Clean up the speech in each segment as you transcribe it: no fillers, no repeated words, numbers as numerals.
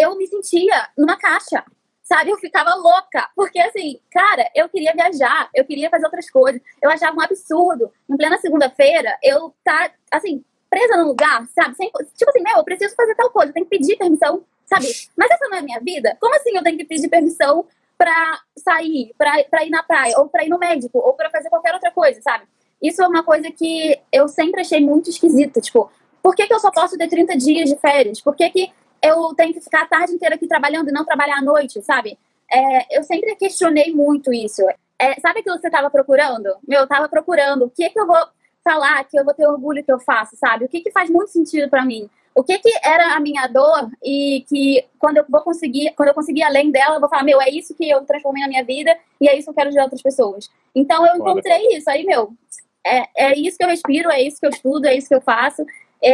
eu me sentia numa caixa, sabe? Eu ficava louca, porque assim, cara, eu queria viajar, eu queria fazer outras coisas, eu achava um absurdo, em plena segunda-feira, eu tá, assim, presa num lugar, sabe? Tipo assim, eu preciso fazer tal coisa, eu tenho que pedir permissão, sabe? Mas essa não é a minha vida? Como assim eu tenho que pedir permissão pra sair, pra ir na praia, ou pra ir no médico, ou pra fazer qualquer outra coisa, sabe? Isso é uma coisa que eu sempre achei muito esquisita, tipo, por que eu só posso ter 30 dias de férias? Por que eu tenho que ficar a tarde inteira aqui trabalhando e não trabalhar à noite, sabe? Eu sempre questionei muito isso. Sabe aquilo que você estava procurando? Eu estava procurando o que eu vou falar, que eu vou ter orgulho que eu faço, sabe? O que faz muito sentido para mim? O que era a minha dor e que quando eu conseguir além dela, eu vou falar, é isso que eu transformei na minha vida e é isso que eu quero ajudar outras pessoas. Então eu encontrei isso, aí, é isso que eu respiro, é isso que eu estudo, é isso que eu faço.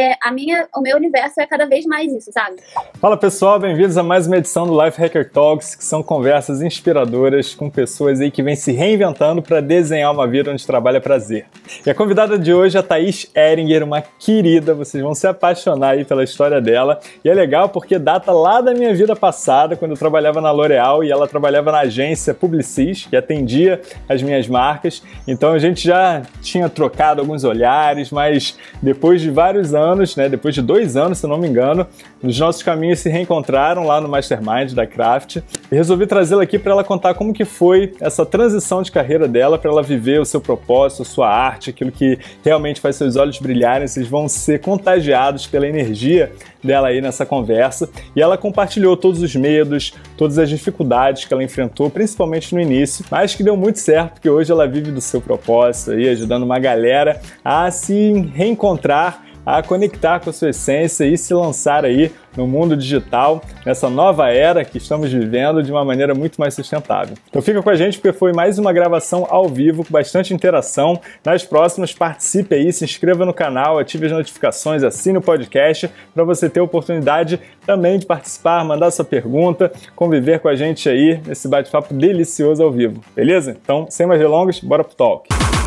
O meu universo é cada vez mais isso, sabe? Fala pessoal, bem-vindos a mais uma edição do Life Hacker Talks, que são conversas inspiradoras com pessoas aí que vêm se reinventando para desenhar uma vida onde trabalha prazer. E a convidada de hoje é a Thaís Ehringer, uma querida, vocês vão se apaixonar aí pela história dela. E é legal porque data lá da minha vida passada, quando eu trabalhava na L'Oréal e ela trabalhava na agência Publicis, que atendia as minhas marcas. Então a gente já tinha trocado alguns olhares, mas depois de vários anos, né, depois de 2 anos, se eu não me engano, os nossos caminhos se reencontraram lá no Mastermind da Craft e resolvi trazê-la aqui para ela contar como que foi essa transição de carreira dela, para ela viver o seu propósito, a sua arte, aquilo que realmente faz seus olhos brilharem. Vocês vão ser contagiados pela energia dela aí nessa conversa. E ela compartilhou todos os medos, todas as dificuldades que ela enfrentou, principalmente no início, mas que deu muito certo, porque hoje ela vive do seu propósito aí, ajudando uma galera a se reencontrar, a conectar com a sua essência e se lançar aí no mundo digital, nessa nova era que estamos vivendo de uma maneira muito mais sustentável. Então fica com a gente porque foi mais uma gravação ao vivo com bastante interação. Nas próximas, participe aí, se inscreva no canal, ative as notificações, assine o podcast para você ter a oportunidade também de participar, mandar sua pergunta, conviver com a gente aí nesse bate-papo delicioso ao vivo, beleza? Então, sem mais delongas, bora pro talk!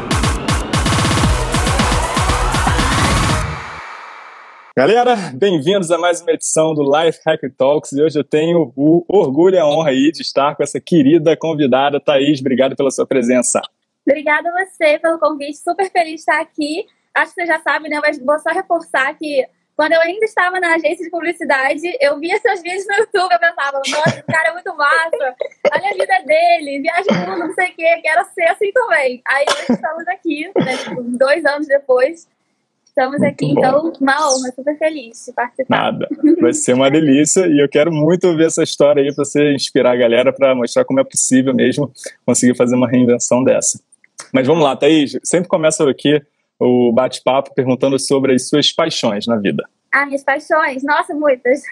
Galera, bem-vindos a mais uma edição do Life Hacker Talks e hoje eu tenho o orgulho e a honra aí de estar com essa querida convidada, Thaís. Obrigado pela sua presença. Obrigada a você pelo convite, super feliz de estar aqui. Acho que você já sabe, né? Mas vou só reforçar que quando eu ainda estava na agência de publicidade, eu via seus vídeos no YouTube, eu pensava, nossa, esse cara é muito massa, olha a vida dele, viaja tudo, não sei o quê, quero ser assim também. Aí hoje estamos aqui, né, tipo, 2 anos depois. Estamos muito aqui, bom. Então, uma honra, super feliz de participar. Nada, vai ser uma delícia e eu quero muito ouvir essa história aí para você inspirar a galera, para mostrar como é possível mesmo conseguir fazer uma reinvenção dessa. Mas vamos lá, Thaís, sempre começa aqui o bate-papo perguntando sobre as suas paixões na vida. Minhas paixões? Nossa, muitas.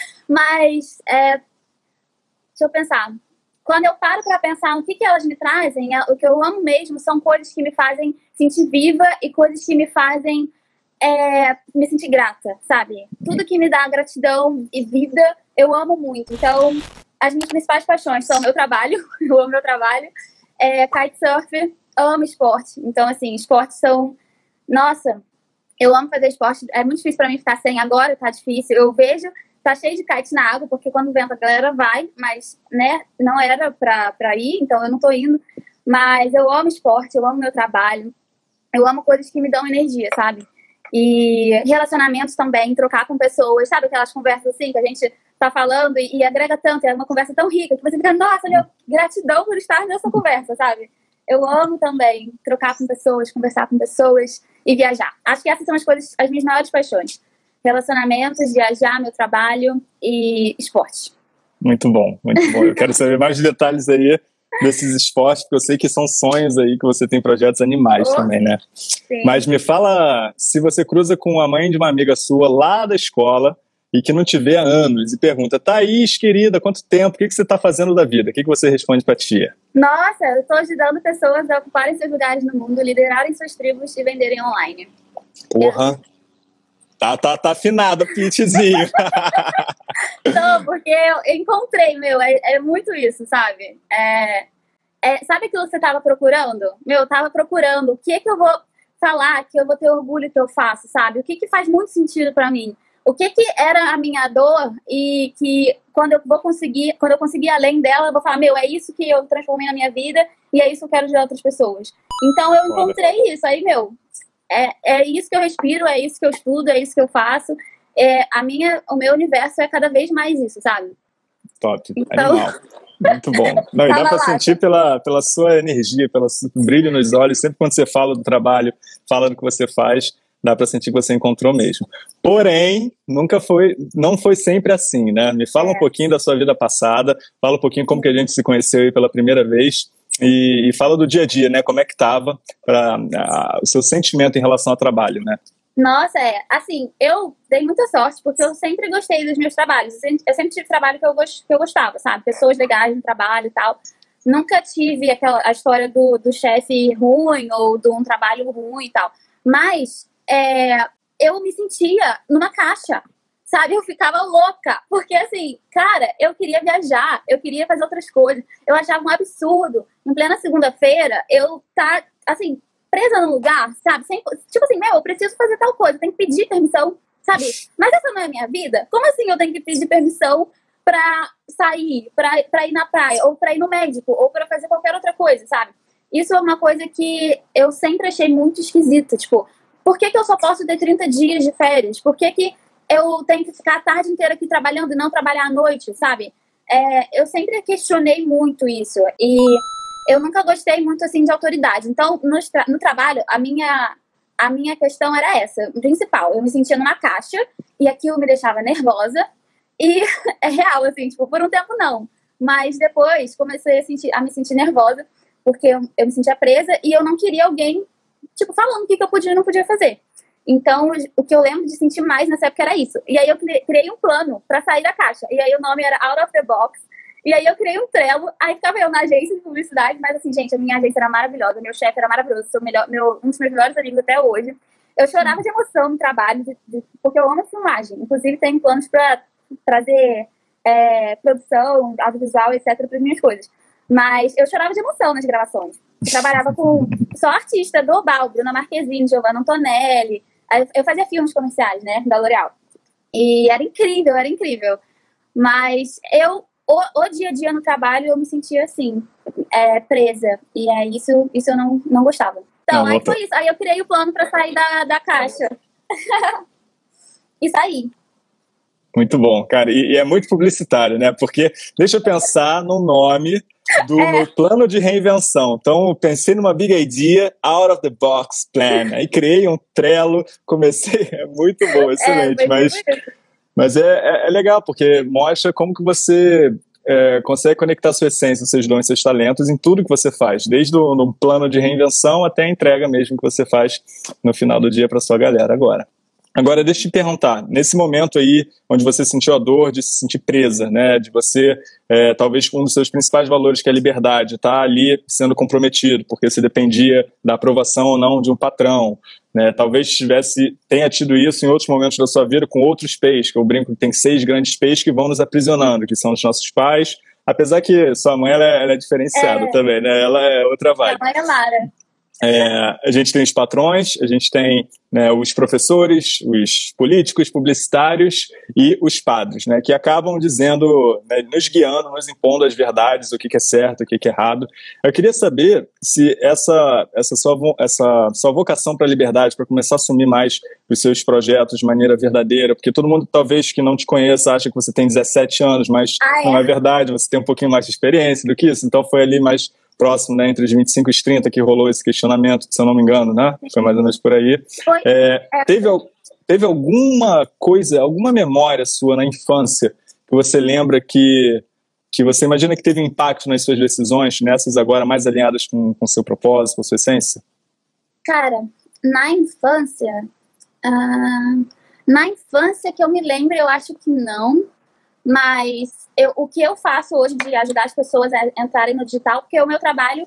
Mas, deixa eu pensar. Quando eu paro para pensar no que elas me trazem, o que eu amo mesmo são coisas que me fazem sentir viva e coisas que me fazem me sentir grata, sabe? Tudo que me dá gratidão e vida, eu amo muito. Então, as minhas principais paixões são meu trabalho, eu amo meu trabalho, kitesurf, amo esporte. Então, assim, esportes são... Nossa, eu amo fazer esporte, é muito difícil pra mim ficar sem agora, tá difícil. Eu vejo, tá cheio de kite na água, porque quando venta a galera vai, mas, né, não era pra ir, então eu não tô indo. Mas eu amo esporte, eu amo meu trabalho, eu amo coisas que me dão energia, sabe? E relacionamentos também, trocar com pessoas, sabe aquelas conversas assim que a gente tá falando e agrega tanto, é uma conversa tão rica que você fica, nossa, meu, gratidão por estar nessa conversa, sabe? Eu amo também trocar com pessoas, conversar com pessoas e viajar. Acho que essas são as minhas maiores paixões. Relacionamentos, viajar, meu trabalho e esporte. Muito bom, muito bom. Eu quero saber mais detalhes aí desses esportes, porque eu sei que são sonhos aí, que você tem projetos animais também, né? Sim. Mas me fala, se você cruza com a mãe de uma amiga sua lá da escola e que não te vê há anos e pergunta, Thaís, querida, quanto tempo? O que você está fazendo da vida? O que você responde pra tia? Nossa, eu estou ajudando pessoas a ocuparem seus lugares no mundo, liderarem suas tribos e venderem online. Porra! Tá afinado o pitchzinho. Não, porque eu encontrei, é muito isso, sabe? Sabe aquilo que você tava procurando? Eu tava procurando o que eu vou falar, que eu vou ter orgulho que eu faço, sabe? O que faz muito sentido pra mim? o que era a minha dor e que quando eu conseguir além dela, eu vou falar, meu, é isso que eu transformei na minha vida e é isso que eu quero ajudar outras pessoas. Então eu encontrei isso, aí, meu, é isso que eu respiro, é isso que eu estudo, é isso que eu faço. O meu universo é cada vez mais isso, sabe? Top, então... animal. Muito bom. Não, e dá para sentir pela sua energia, pelo brilho nos olhos, sempre quando você fala do trabalho, fala do que você faz, dá para sentir que você encontrou mesmo. Porém, não foi sempre assim, né? Me fala um pouquinho da sua vida passada, fala um pouquinho como que a gente se conheceu aí pela primeira vez e fala do dia a dia, né? Como é que estava o seu sentimento em relação ao trabalho, né? Nossa, assim, eu dei muita sorte, porque eu sempre gostei dos meus trabalhos. Eu sempre tive trabalho que eu gostava, sabe? Pessoas legais no trabalho e tal. Nunca tive a história do chefe ruim ou de um trabalho ruim e tal. Mas eu me sentia numa caixa, sabe? Eu ficava louca, porque assim, cara, eu queria viajar, eu queria fazer outras coisas. Eu achava um absurdo, em plena segunda-feira, eu assim, presa no lugar, sabe? Tipo assim, eu preciso fazer tal coisa, eu tenho que pedir permissão, sabe? Mas essa não é a minha vida? Como assim eu tenho que pedir permissão pra sair, pra ir na praia, ou pra ir no médico, ou pra fazer qualquer outra coisa, sabe? Isso é uma coisa que eu sempre achei muito esquisita, tipo, por que eu só posso ter 30 dias de férias? Por que eu tenho que ficar a tarde inteira aqui trabalhando e não trabalhar à noite, sabe? Eu sempre questionei muito isso, e eu nunca gostei muito, assim, de autoridade. Então, no trabalho, a minha questão era essa, principal. Eu me sentia numa caixa e aquilo me deixava nervosa. E é real, assim, tipo, por um tempo não. Mas depois comecei a me sentir nervosa, porque eu me sentia presa e eu não queria alguém, tipo, falando o que eu podia e não podia fazer. Então, o que eu lembro de sentir mais nessa época era isso. E aí eu criei um plano pra sair da caixa. E aí o nome era Out of the Box. E aí eu criei um Trello, aí ficava eu na agência de publicidade, mas assim, gente, a minha agência era maravilhosa, meu chefe era maravilhoso, um dos meus melhores amigos até hoje. Eu chorava de emoção no trabalho, porque eu amo filmagem. Inclusive, tenho planos para trazer produção, audiovisual, etc., para as minhas coisas. Mas eu chorava de emoção nas gravações. Eu trabalhava com só artista global, Bruna Marquezine, Giovanna Antonelli. Eu fazia filmes comerciais, né, da L'Oréal. E era incrível, era incrível. Mas o dia a dia no trabalho eu me sentia assim, presa. E aí isso eu não gostava. Então, aí foi isso. Aí eu criei o plano para sair da caixa. E saí. Muito bom, cara. E é muito publicitário, né? Porque deixa eu pensar no nome do meu plano de reinvenção. Então, eu pensei numa big idea, out of the box plan. Aí criei um Trello, comecei. É muito bom, excelente. Mas é legal, porque mostra como que você consegue conectar sua essência, seus dons, seus talentos em tudo que você faz, desde no plano de reinvenção até a entrega mesmo que você faz no final do dia para sua galera Agora, deixa eu te perguntar, nesse momento aí, onde você sentiu a dor de se sentir presa, né, de você, talvez um dos seus principais valores, que é a liberdade, tá ali sendo comprometido, porque você dependia da aprovação ou não de um patrão, né, talvez tenha tido isso em outros momentos da sua vida com outros peixes, que eu brinco que tem 6 grandes peixes que vão nos aprisionando, que são os nossos pais, apesar que sua mãe ela é diferenciada também, né, ela é outra vibe. A mãe é Lara. A gente tem os patrões, a gente tem, né, os professores, os políticos, publicitários e os padres, né, que acabam dizendo, né, nos guiando, nos impondo as verdades, o que é certo, o que é errado. Eu queria saber se essa sua vocação para a liberdade, para começar a assumir mais os seus projetos de maneira verdadeira, porque todo mundo talvez que não te conheça acha que você tem 17 anos, mas não é verdade, você tem um pouquinho mais de experiência do que isso, então foi ali mais próximo, né, entre os 25 e os 30 que rolou esse questionamento, se eu não me engano, né? Foi mais ou menos por aí. Teve alguma coisa, alguma memória sua na infância que você lembra que você imagina que teve impacto nas suas decisões, nessas agora mais alinhadas com o seu propósito, com a sua essência? Cara, na infância que eu me lembro, eu acho que não, mas o que eu faço hoje de ajudar as pessoas a entrarem no digital, porque o meu trabalho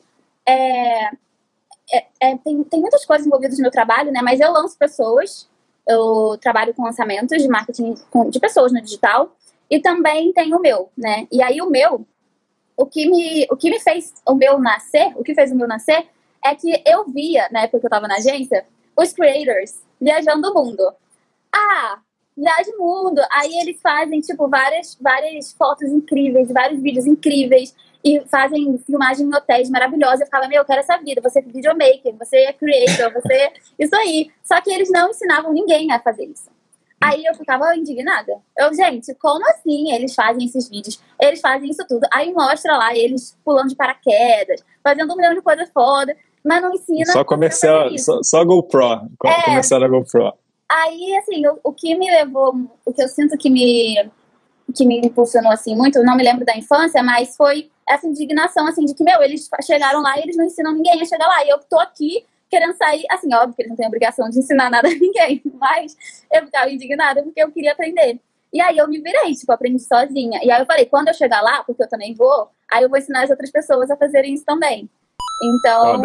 tem muitas coisas envolvidas no meu trabalho, né? Mas eu lanço pessoas, eu trabalho com lançamentos de marketing de pessoas no digital, e também tem o meu, né? E aí o que me fez o meu nascer, o que fez o meu nascer é que eu via, na época que eu tava na agência, os creators viajando o mundo. Viagem mundo. Aí eles fazem, tipo, várias fotos incríveis, vários vídeos incríveis. E fazem filmagem em hotéis maravilhosos. Eu ficava, meu, eu quero essa vida. Você é videomaker, você é creator, você... Isso aí. Só que eles não ensinavam ninguém a fazer isso. Aí eu ficava indignada. Gente, como assim eles fazem esses vídeos? Eles fazem isso tudo. Aí mostra lá eles pulando de paraquedas, fazendo 1 milhão de coisas foda, mas não ensina... Só comercial, só GoPro. Comercial da GoPro. Aí, assim, o que me levou... O que eu sinto que me impulsionou, assim, muito, eu não me lembro da infância, mas foi essa indignação, assim, de que, meu, eles chegaram lá e eles não ensinam ninguém a chegar lá. E eu tô aqui querendo sair, assim, óbvio que eles não têm obrigação de ensinar nada a ninguém, mas eu ficava indignada porque eu queria aprender. E aí eu me virei, tipo, aprendi sozinha. E aí eu falei, quando eu chegar lá, porque eu também vou, aí eu vou ensinar as outras pessoas a fazerem isso também. Então,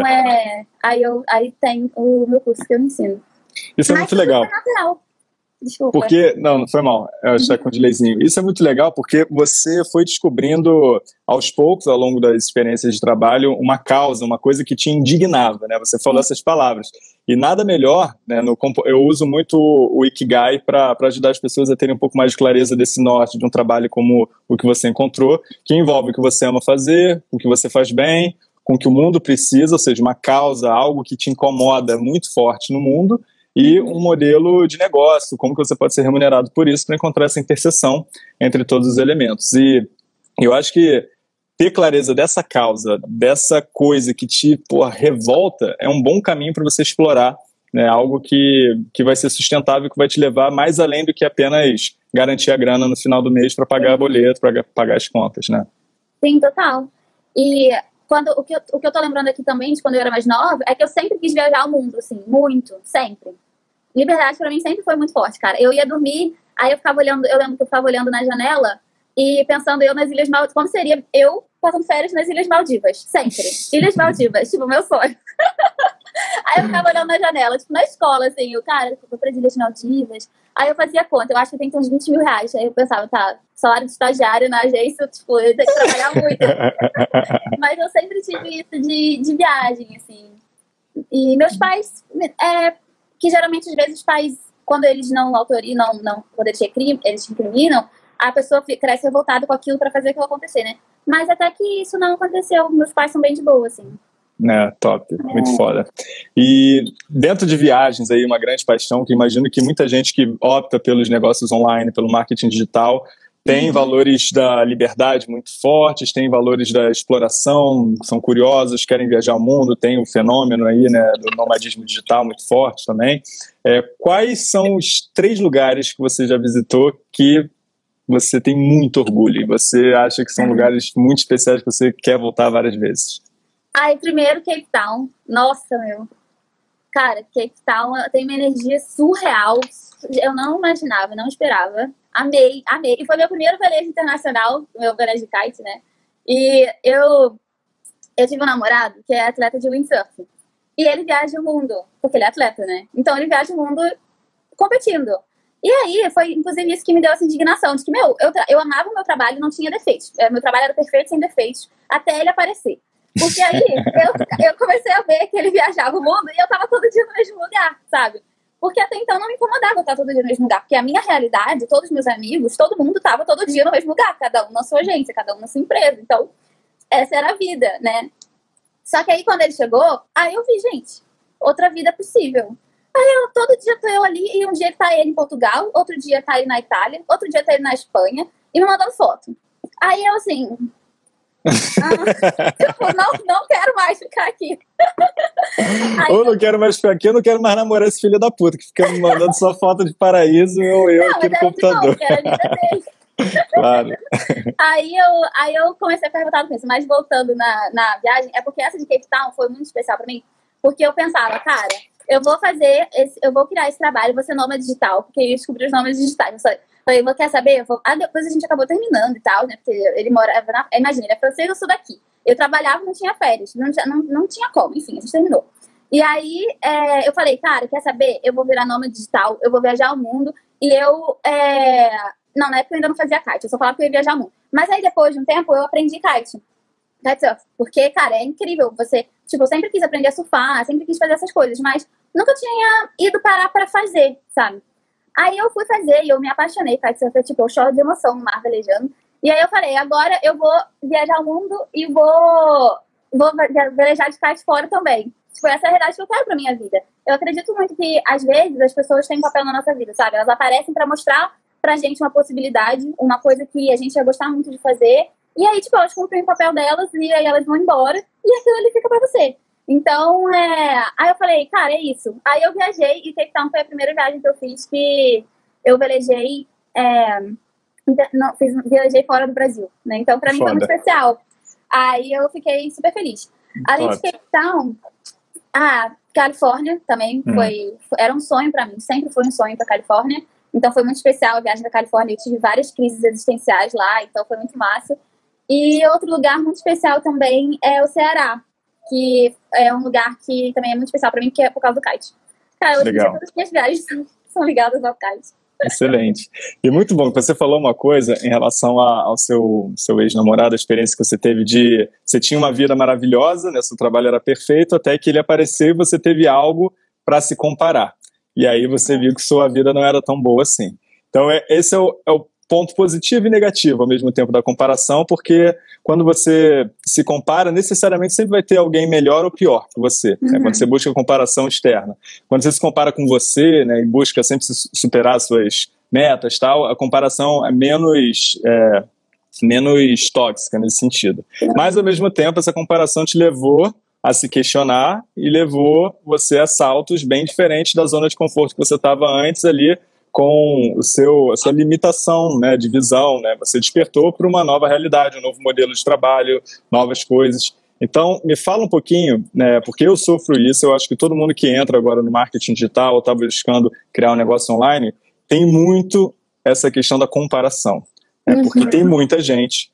aí tem o meu curso que eu ensino. Isso é muito legal. Foi natural. Desculpa. Porque, não foi mal, eu achei com o delayzinho. Isso é muito legal porque você foi descobrindo aos poucos, ao longo das experiências de trabalho, uma causa, uma coisa que te indignava, né? Você falou essas palavras. E nada melhor, né? Eu uso muito o Ikigai para ajudar as pessoas a terem um pouco mais de clareza desse norte de um trabalho como o que você encontrou, que envolve o que você ama fazer, o que você faz bem, com o que o mundo precisa, ou seja, uma causa, algo que te incomoda muito forte no mundo, e um modelo de negócio, como que você pode ser remunerado por isso, para encontrar essa interseção entre todos os elementos. E eu acho que ter clareza dessa causa, dessa coisa que te revolta, é um bom caminho para você explorar, né, algo que vai ser sustentável, que vai te levar mais além do que apenas garantir a grana no final do mês para pagar boleto, para pagar as contas, né? Sim, total. E o que eu tô lembrando aqui também, de quando eu era mais nova, é que eu sempre quis viajar ao mundo, assim, muito, sempre. Liberdade pra mim sempre foi muito forte, cara. Eu ia dormir, aí eu ficava olhando, eu lembro que eu ficava olhando na janela e pensando eu nas Ilhas Maldivas, como seria eu passando férias nas Ilhas Maldivas, sempre. Ilhas Maldivas, tipo, meu sonho. Aí eu ficava olhando na janela, tipo, na escola, assim, cara, eu vou para as Ilhas Maldivas. Aí eu fazia conta, eu acho que tem que ter uns 20 mil reais. Aí eu pensava, tá, salário de estagiário na agência, tipo, eu tenho que trabalhar muito. Mas eu sempre tive isso de viagem, assim. E meus pais... que geralmente, às vezes, os pais, quando eles não autorizam, quando eles incriminam, a pessoa cresce revoltada com aquilo para fazer aquilo acontecer, né? Mas até que isso não aconteceu. Meus pais são bem de boa, assim. Top, muito foda. E dentro de viagens aí, uma grande paixão, que imagino que muita gente que opta pelos negócios online, pelo marketing digital, tem valores da liberdade muito fortes, tem valores da exploração, são curiosos, querem viajar ao mundo, tem o fenômeno aí, né, do nomadismo digital muito forte também. Quais são os 3 lugares que você já visitou que você tem muito orgulho e você acha que são lugares muito especiais que você quer voltar várias vezes? Primeiro Cape Town. Nossa, meu. Cara, Cape Town tem uma energia surreal. Eu não imaginava, não esperava. Amei. E foi meu primeiro velejo internacional, meu velejo de kite, né? E eu tive um namorado que é atleta de windsurf. E ele viaja o mundo, porque ele é atleta, né? Então ele viaja o mundo competindo. E aí foi, inclusive, isso que me deu essa indignação, de que, meu, eu amava o meu trabalho, não tinha defeitos. Meu trabalho era perfeito, sem defeitos, até ele aparecer. Porque aí eu comecei a ver que ele viajava o mundo e eu tava todo dia no mesmo lugar, sabe? Porque até então não me incomodava eu estar todo dia no mesmo lugar. Porque a minha realidade, todos os meus amigos, todo mundo tava todo dia no mesmo lugar. Cada um na sua agência, cada um na sua empresa. Então, essa era a vida, né? Só que aí, quando ele chegou, aí eu vi, gente, outra vida possível. Aí todo dia tô eu ali, e um dia tá ele em Portugal, outro dia tá ele na Itália, outro dia tá ele na Espanha, e me mandando foto. Aí eu, assim... não quero mais ficar aqui. Ou não quero mais ficar aqui, eu não quero mais namorar esse filho da puta que fica me mandando só foto de paraíso eu aqui no computador. Era a vida dele. Claro. Aí eu comecei a ficar revoltada com isso. Mas voltando na viagem, é porque essa de Cape Town foi muito especial pra mim. Porque eu pensava, cara, eu vou criar esse trabalho, vou ser nômade digital, porque eu descobri os nomes digitais. Eu falei, quer saber? Depois a gente acabou terminando e tal, né? Porque ele morava imagina, ele é francês, eu sou daqui. Eu trabalhava, não tinha férias, não tinha como, enfim, a gente terminou. E aí eu falei, cara, quer saber? Eu vou virar nômade digital, eu vou viajar ao mundo, e não, na época eu ainda não fazia kite, eu só falava que eu ia viajar ao mundo. Mas aí depois de um tempo eu aprendi kitesurf, porque, cara, é incrível, eu sempre quis aprender a surfar, sempre quis fazer essas coisas, mas nunca tinha ido parar pra fazer, sabe? Aí eu fui fazer e eu me apaixonei, kitesurf, tipo, eu choro de emoção no mar velejando. E aí eu falei, agora eu vou viajar o mundo e vou velejar de kite fora também. Tipo, essa é a realidade que eu quero pra minha vida. Eu acredito muito que, às vezes, as pessoas têm um papel na nossa vida, sabe? Elas aparecem pra mostrar pra gente uma possibilidade, uma coisa que a gente ia gostar muito de fazer. E aí, tipo, elas cumprem o papel delas e aí elas vão embora e aquilo ali fica pra você. Então, aí eu falei, cara, é isso. Aí eu viajei e Cape Town foi a primeira viagem que eu fiz que eu velejei, viajei fora do Brasil, né? Então, pra mim foi muito especial. Aí eu fiquei super feliz. Além de Cape Town, a Califórnia também era um sonho pra mim, sempre foi um sonho pra Califórnia. Então foi muito especial a viagem da Califórnia, eu tive várias crises existenciais lá, então foi muito massa. E outro lugar muito especial também é o Ceará, que é um lugar que também é muito especial pra mim, que é por causa do kite. Cara, hoje em dia todas as minhas viagens são ligadas ao kite. Excelente. E muito bom que você falou uma coisa em relação ao seu ex-namorado, a experiência que você teve de... Você tinha uma vida maravilhosa, né? Seu trabalho era perfeito, até que ele apareceu e você teve algo para se comparar. E aí você viu que sua vida não era tão boa assim. Então esse é o ponto positivo e negativo ao mesmo tempo da comparação, porque quando você se compara, necessariamente sempre vai ter alguém melhor ou pior que você, né? Quando você busca comparação externa. Quando você se compara com você, né, e busca sempre superar suas metas, tal, a comparação é menos tóxica nesse sentido. Mas, ao mesmo tempo, essa comparação te levou a se questionar e levou você a saltos bem diferentes da zona de conforto que você estava antes ali, com a sua limitação, né, de visão, né? Você despertou para uma nova realidade, um novo modelo de trabalho, novas coisas. Então, me fala um pouquinho, né, porque eu sofro isso, eu acho que todo mundo que entra agora no marketing digital ou está buscando criar um negócio online, tem muito essa questão da comparação. Né? Porque tem muita gente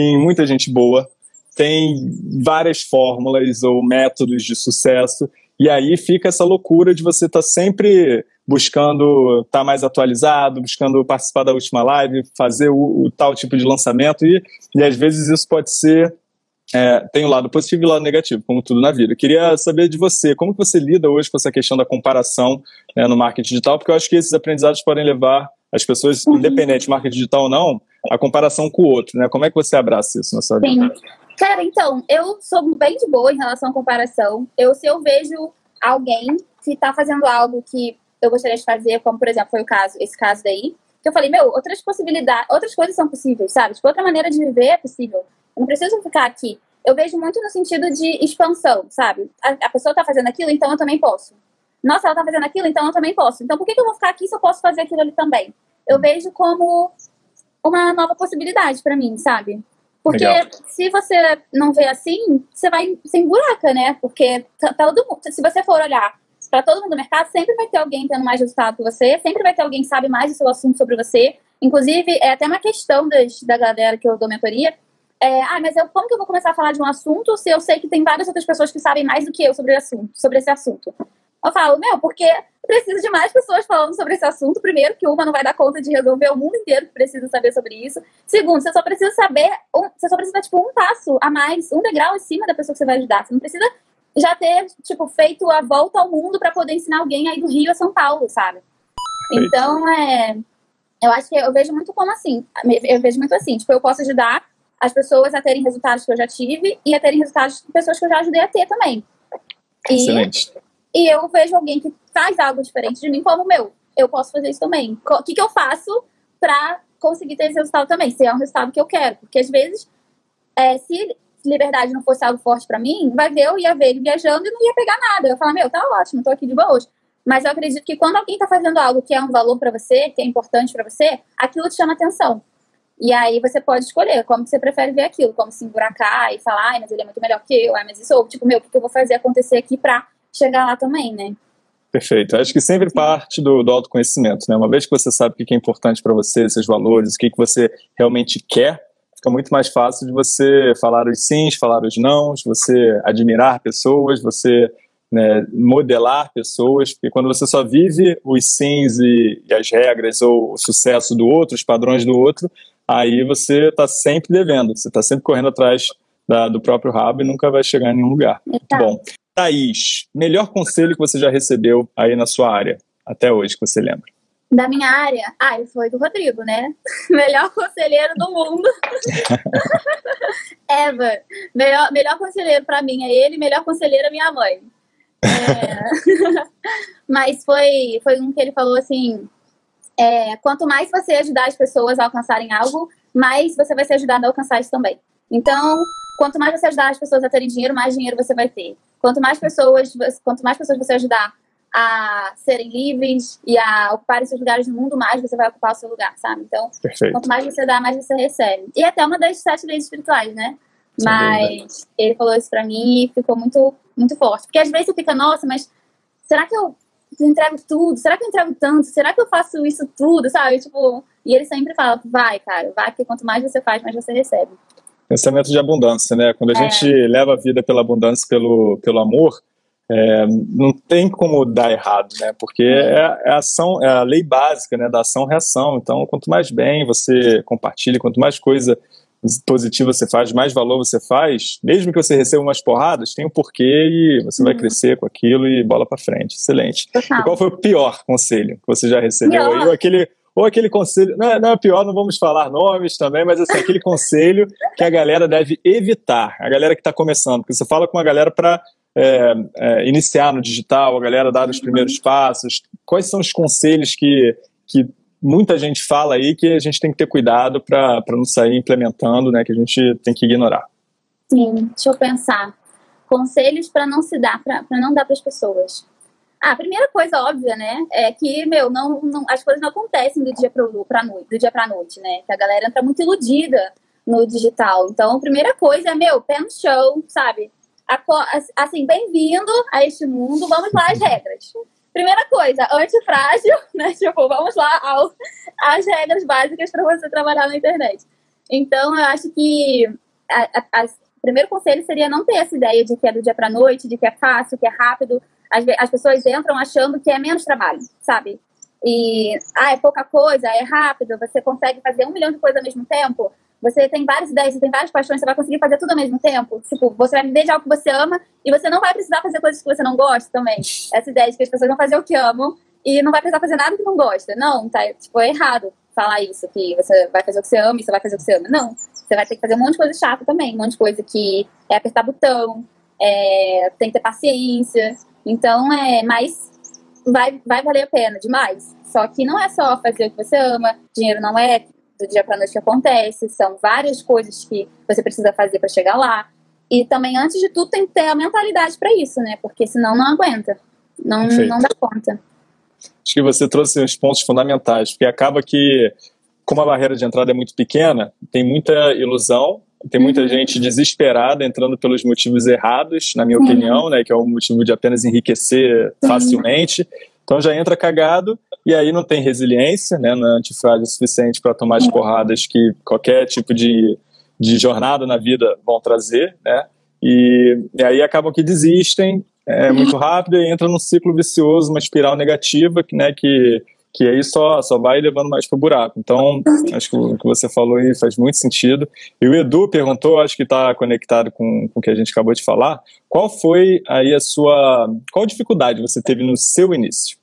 boa, tem várias fórmulas ou métodos de sucesso, e aí fica essa loucura de você estar sempre buscando estar mais atualizado, buscando participar da última live, fazer o tal tipo de lançamento, e às vezes isso pode ser, tem um lado positivo e um lado negativo, como tudo na vida. Eu queria saber de você, como que você lida hoje com essa questão da comparação, né, no marketing digital, porque eu acho que esses aprendizados podem levar as pessoas, independente de marketing digital ou não, a comparação com o outro, né? Como é que você abraça isso na sua vida? Sim. Cara, então, eu sou bem de boa em relação à comparação. Se eu vejo alguém que tá fazendo algo que eu gostaria de fazer, como, por exemplo, foi esse caso daí, que eu falei, outras possibilidades, outras coisas são possíveis, sabe? Tipo, outra maneira de viver é possível. Eu não preciso ficar aqui. Eu vejo muito no sentido de expansão, sabe? A pessoa tá fazendo aquilo, então eu também posso. Nossa, ela tá fazendo aquilo, então eu também posso. Então por que eu vou ficar aqui se eu posso fazer aquilo ali também? Eu vejo como uma nova possibilidade pra mim, sabe? Porque se você não vê assim, você vai se emburaca, né? Porque todo mundo, se você for olhar para todo mundo do mercado, sempre vai ter alguém tendo mais resultado que você, sempre vai ter alguém que sabe mais do seu assunto sobre você. Inclusive, é até uma questão da galera que eu dou mentoria. Mas como que eu vou começar a falar de um assunto se eu sei que tem várias outras pessoas que sabem mais do que eu sobre esse assunto? Eu falo, porque preciso de mais pessoas falando sobre esse assunto. Primeiro, que uma não vai dar conta de resolver o mundo inteiro que precisa saber sobre isso. Segundo, você só precisa saber, você só precisa, tipo, um passo a mais, um degrau acima da pessoa que você vai ajudar. Você não precisa já ter, tipo, feito a volta ao mundo para poder ensinar alguém aí do Rio a São Paulo, sabe? Então, eu acho que eu vejo muito como assim. Eu vejo muito assim, tipo, eu posso ajudar as pessoas a terem resultados que eu já tive e a terem resultados de pessoas que eu já ajudei a ter também. Excelente. E eu vejo alguém que faz algo diferente de mim como, eu posso fazer isso também. O que eu faço pra conseguir ter esse resultado também? Se é um resultado que eu quero. Porque às vezes, se liberdade não fosse algo forte pra mim, eu ia ver ele viajando e não ia pegar nada. Eu ia falar, tá ótimo, tô aqui de boa hoje. Mas eu acredito que quando alguém tá fazendo algo que é um valor pra você, que é importante pra você, aquilo te chama atenção. E aí você pode escolher como você prefere ver aquilo, como se emburacar e falar, mas ele é muito melhor que eu, mas isso, ou tipo, o que eu vou fazer acontecer aqui pra chegar lá também, né? Perfeito. Acho que sempre parte do autoconhecimento, né? Uma vez que você sabe o que é importante para você, seus valores, o que você realmente quer, fica muito mais fácil de você falar os sims, falar os nãos, você admirar pessoas, você, né, modelar pessoas, porque quando você só vive os sims e as regras ou o sucesso do outro, os padrões do outro, aí você está sempre devendo, você está sempre correndo atrás do próprio rabo e nunca vai chegar em nenhum lugar. Muito bom. Thaís, melhor conselho que você já recebeu aí na sua área, até hoje, que você lembra? Da minha área? Ele foi do Rodrigo, né? Melhor conselheiro do mundo. Ever. Melhor conselheiro pra mim é ele, melhor conselheira é minha mãe. Mas foi um que ele falou assim, quanto mais você ajudar as pessoas a alcançarem algo, mais você vai ser ajudado a alcançar isso também. Então, quanto mais você ajudar as pessoas a terem dinheiro, mais dinheiro você vai ter. Quanto mais pessoas você ajudar a serem livres e a ocuparem seus lugares no mundo, mais você vai ocupar o seu lugar, sabe? Então, Perfeito. Quanto mais você dá, mais você recebe. E até uma das 7 leis espirituais, né? Mas ele falou isso pra mim e ficou muito, muito forte. Porque às vezes você fica, nossa, mas será que eu entrego tudo? Será que eu entrego tanto? Será que eu faço isso tudo, sabe? Tipo, e ele sempre fala, vai, cara, vai, porque quanto mais você faz, mais você recebe. Pensamento de abundância, né? Quando a gente leva a vida pela abundância, pelo amor, não tem como dar errado, né? Porque é a lei básica, né? Da ação-reação. Então, quanto mais bem você compartilha, quanto mais coisa positiva você faz, mais valor você faz, mesmo que você receba umas porradas, tem um porquê e você vai crescer com aquilo e bola pra frente. Excelente. Total. E qual foi o pior conselho que você já recebeu aí? Ou aquele conselho, não é pior, não vamos falar nomes também, mas assim, aquele conselho que a galera deve evitar, a galera que está começando, porque você fala com a galera para iniciar no digital, a galera dar os primeiros passos. Quais são os conselhos que muita gente fala aí que a gente tem que ter cuidado para não sair implementando, né, que a gente tem que ignorar? Sim, deixa eu pensar. Conselhos para não dar para as pessoas. A primeira coisa óbvia, né, é que, as coisas não acontecem do dia pra noite, né, que a galera entra muito iludida no digital. Então, a primeira coisa é, pé no chão, sabe? Assim, bem-vindo a este mundo, vamos lá às regras. Primeira coisa, antifrágil, né, tipo, vamos lá às regras básicas para você trabalhar na internet. Então, eu acho que o primeiro conselho seria não ter essa ideia de que é do dia pra noite, de que é fácil, que é rápido. As pessoas entram achando que é menos trabalho, sabe? E, é pouca coisa, é rápido, você consegue fazer 1 milhão de coisas ao mesmo tempo, você tem várias ideias, você tem várias paixões, você vai conseguir fazer tudo ao mesmo tempo. Tipo, você vai viver de algo que você ama e você não vai precisar fazer coisas que você não gosta também. Essa ideia de que as pessoas vão fazer o que amam e não vai precisar fazer nada que não gosta. Não, tá, tipo, é errado falar isso, que você vai fazer o que você ama e você vai fazer o que você ama. Não, você vai ter que fazer um monte de coisa chata também, um monte de coisa que é apertar botão, tem que ter paciência. Então, mas vai valer a pena demais. Só que não é só fazer o que você ama, dinheiro não é do dia pra noite que acontece, são várias coisas que você precisa fazer para chegar lá. E também, antes de tudo, tem que ter a mentalidade para isso, né? Porque senão não aguenta, não dá conta. Acho que você trouxe uns pontos fundamentais, porque acaba que, como a barreira de entrada é muito pequena, tem muita ilusão, tem muita gente desesperada entrando pelos motivos errados, na minha opinião, né, que é o motivo de apenas enriquecer facilmente. Então já entra cagado e aí não tem resiliência, né, não é antifrágil o suficiente para tomar as porradas que qualquer tipo de jornada na vida vão trazer, né? E aí acabam que desistem muito rápido e entra num ciclo vicioso, uma espiral negativa, né, que aí só vai levando mais pro buraco. Então, acho que o que você falou aí faz muito sentido. E o Edu perguntou, acho que está conectado com o que a gente acabou de falar, qual foi aí qual dificuldade você teve no seu início?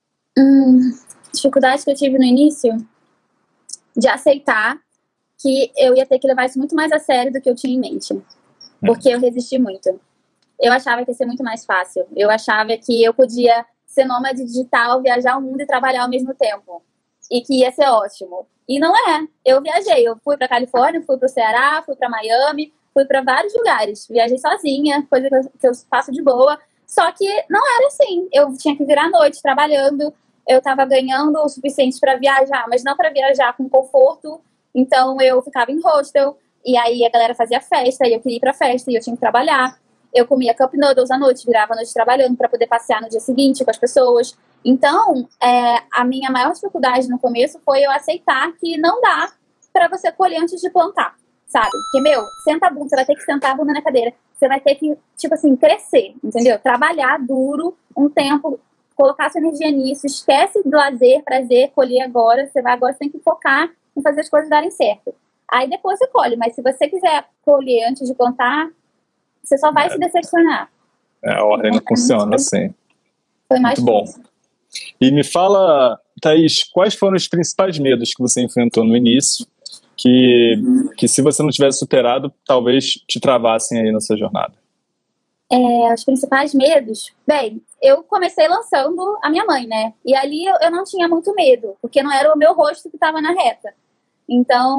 Dificuldade que eu tive no início de aceitar que eu ia ter que levar isso muito mais a sério do que eu tinha em mente. Porque eu resisti muito. Eu achava que ia ser muito mais fácil. Eu achava que eu podia ser nômade digital, viajar o mundo e trabalhar ao mesmo tempo. E que ia ser ótimo. E não é. Eu viajei. Eu fui pra Califórnia, fui pro Ceará, fui pra Miami, fui pra vários lugares. Viajei sozinha, coisa que eu faço de boa. Só que não era assim. Eu tinha que virar à noite trabalhando. Eu tava ganhando o suficiente pra viajar, mas não pra viajar com conforto. Então eu ficava em hostel. E aí a galera fazia festa, e eu queria ir pra festa, e eu tinha que trabalhar. Eu comia cup noodles à noite, virava a noite trabalhando para poder passear no dia seguinte com as pessoas. Então, a minha maior dificuldade no começo foi eu aceitar que não dá para você colher antes de plantar, sabe? Porque, senta a bunda, você vai ter que sentar a bunda na cadeira. Você vai ter que, tipo assim, crescer, entendeu? Trabalhar duro um tempo, colocar sua energia nisso, esquece do lazer, prazer, colher agora. Agora você tem que focar em fazer as coisas darem certo. Aí depois você colhe, mas se você quiser colher antes de plantar, você só vai se decepcionar. A ordem não funciona assim. Foi mais muito bom. E me fala Thaís, quais foram os principais medos que você enfrentou no início que se você não tivesse superado, talvez te travassem aí nessa jornada? Os principais medos? Bem, eu comecei lançando a minha mãe, né? E ali eu não tinha muito medo, porque não era o meu rosto que estava na reta. Então,